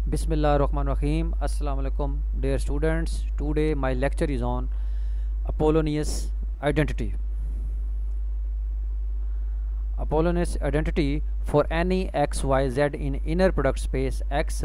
Bismillahirrahmanirrahim. Assalamu alaikum, dear students. Today my lecture is on Apollonius identity. Apollonius identity for any x, y, z in inner product space x,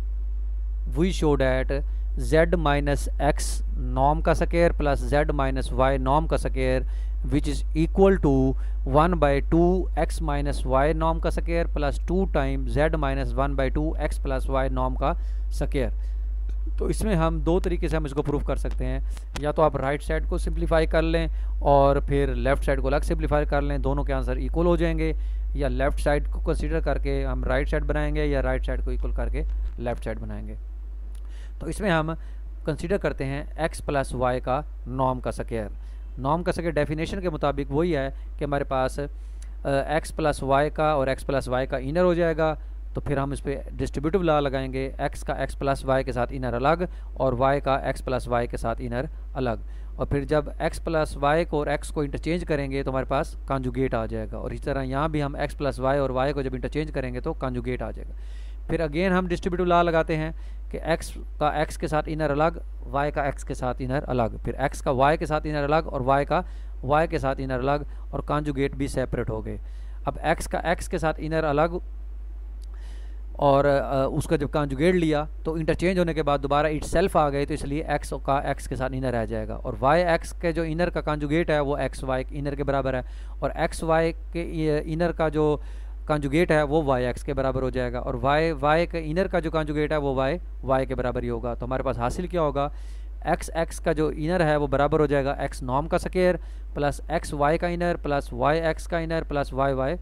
we show that z minus x norm का square plus z minus y norm का square which is equal to 1 by 2 x minus y norm का square plus 2 time z minus 1 by 2 x plus y norm का square। तो इसमें हम दो तरीके से हम इसको प्रूफ कर सकते हैं, या तो आप राइट साइड को सिंप्लीफाई कर लें और फिर लेफ़्ट साइड को अलग सिंप्लीफाई कर लें, दोनों के आंसर इक्वल हो जाएंगे, या लेफ़्ट साइड को कंसीडर करके हम राइट साइड बनाएंगे या राइट साइड को इक्वल करके लेफ़्ट साइड बनाएंगे। तो इसमें हम कंसीडर करते हैं x प्लस वाई का नॉर्म का स्क्वायर। नॉर्म का स्क्वायर डेफिनेशन के मुताबिक वही है कि हमारे पास x प्लस वाई का और x प्लस वाई का इनर हो जाएगा, तो फिर हम इस पर डिस्ट्रीब्यूटिव लॉ लगाएंगे, x का x प्लस वाई के साथ इनर अलग और y का x प्लस वाई के साथ इनर अलग, और फिर जब x प्लस वाई को और x को इंटरचेंज करेंगे तो हमारे पास कॉन्जुगेट आ जाएगा, और इस तरह यहाँ भी हम x प्लस वाई और y को जब इंटरचेंज करेंगे तो कॉन्जुगेट आ जाएगा। फिर अगेन हम डिस्ट्रीब्यूटिव लॉ लगाते हैं कि x का x के साथ इनर अलग, y का x के साथ इनर अलग, फिर x का y के साथ इनर अलग और y का y के साथ इनर अलग, और कॉन्जुगेट भी सेपरेट हो गए। अब x का x के साथ इनर अलग और उसका जब कॉन्जुगेट लिया तो इंटरचेंज होने के बाद दोबारा इट सेल्फ आ गए, तो इसलिए x का x के साथ इनर रह जाएगा, और y x के जो इनर का कॉन्जुगेट है वो x y इनर के बराबर है, और x y के इनर का जो कॉन्जुगेट है वो वाई एक्स के बराबर हो जाएगा, और वाई के इनर का जो कॉन्जुगेट है वो वाई के बराबर ही होगा। तो हमारे पास हासिल क्या होगा, एक्स का जो इनर है वो बराबर हो जाएगा एक्स नॉर्म का स्क्वायर प्लस एक्स वाई का इनर प्लस वाई एक्स का इनर प्लस वाई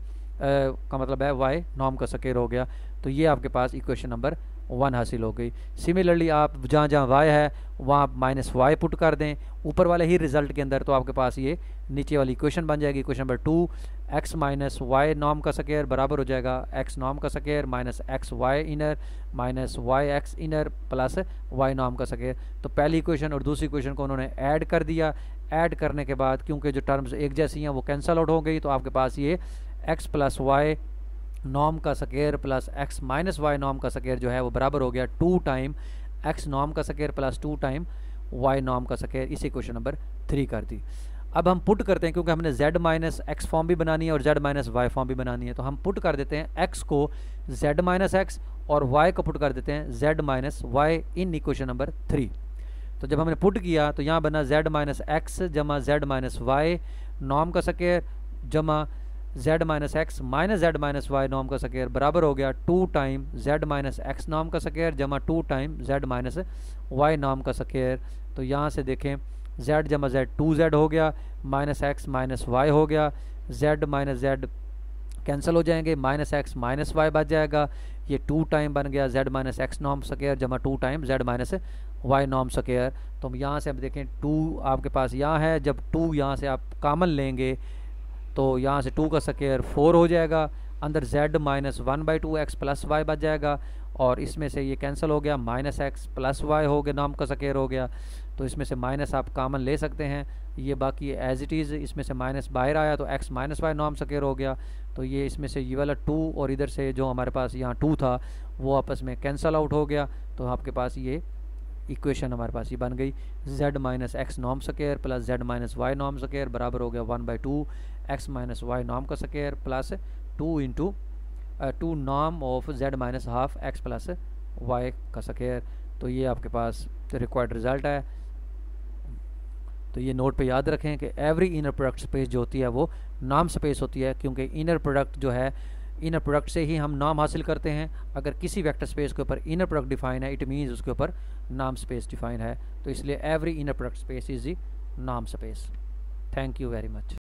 का मतलब है वाई नॉर्म का स्क्वायर हो गया। तो ये आपके पास इक्वेशन नंबर 1 हासिल हो गई। सिमिलरली आप जहाँ जहाँ y है वहाँ आप माइनस वाई पुट कर दें ऊपर वाले ही रिजल्ट के अंदर, तो आपके पास ये नीचे वाली इक्वेशन बन जाएगी। Equation number 2 x minus Y norm का स्क्वायर बराबर हो जाएगा x नॉर्म का square minus X Y inner minus Y X inner plus Y norm का स्क्वायर। तो पहली इक्वेशन और दूसरी इक्वेशन को उन्होंने ऐड कर दिया, ऐड करने के बाद क्योंकि जो टर्म्स एक जैसी हैं वो कैंसल आउट हो गई, तो आपके पास ये x प्लस वाई नॉर्म का square plus x minus Y norm का स्क्वायर जो है वो बराबर हो गया 2 टाइम x नॉर्म का square plus 2 time y norm का स्क्वायर। इसी क्वेश्चन नंबर 3 कर दी। अब हम पुट करते हैं, क्योंकि हमने z माइनस एक्स फॉर्म भी बनानी है और z माइनस वाई फॉर्म भी बनानी है, तो हम पुट कर देते हैं x को z माइनस एक्स और y को पुट कर देते हैं z minus Y in equation number 3। तो जब हमने पुट किया तो यहाँ बना z माइनस एक्स जमा z माइनस वाई नॉर्म का स्क्वायर जमा z minus X minus z minus Y norm का स्क्वायर बराबर हो गया 2 time z minus X norm का स्क्वायर जमा 2 time z minus Y norm का स्क्वायर। तो यहाँ से देखें z जमा z 2z हो गया, माइनस एक्स माइनस वाई हो गया, z माइनस z कैंसिल हो जाएंगे, माइनस एक्स माइनस वाई बच जाएगा, ये 2 टाइम बन गया z minus X norm square जमा 2 time z minus Y norm square. तो यहाँ से अब देखें 2 आपके पास यहाँ है, जब 2 यहाँ से आप कॉमन लेंगे तो यहाँ से 2 का स्क्वायर 4 हो जाएगा, अंदर z minus 1 by 2 X plus Y बच जाएगा, और इसमें से ये कैंसिल हो गया, माइनस एक्स प्लस वाई हो गया नॉर्म का स्क्वायर हो गया, तो इसमें से माइनस आप कॉमन ले सकते हैं, ये बाकी एज इट इज़ इसमें से माइनस बाहर आया तो x minus Y norm square हो गया। तो ये इसमें से ये वाला 2 और इधर से जो हमारे पास यहाँ 2 था वो आपस में कैंसिल आउट हो गया, तो आपके पास ये इक्वेशन हमारे पास ये बन गई z minus X norm square plus z minus Y norm square बराबर हो गया 1 by 2 X minus Y norm का square plus 2 into 2 norm of z minus half X plus Y का स्क्वायर। तो ये आपके पास रिक्वायर्ड रिजल्ट है। तो ये नोट पे याद रखें कि एवरी इनर प्रोडक्ट स्पेस जो होती है वो नॉर्म स्पेस होती है, क्योंकि इनर प्रोडक्ट जो है इनर प्रोडक्ट से ही हम नाम हासिल करते हैं। अगर किसी वेक्टर स्पेस के ऊपर इनर प्रोडक्ट डिफाइन है इट मीन्स उसके ऊपर नाम स्पेस डिफाइन है, तो इसलिए every inner product space is the नाम space. Thank you very much.